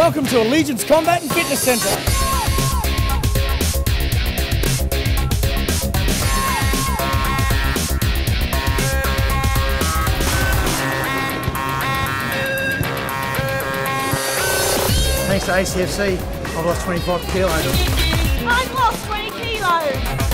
Welcome to Allegiance Combat and Fitness Centre. Thanks to ACFC, I've lost 25 kilos. I've lost 20 kilos.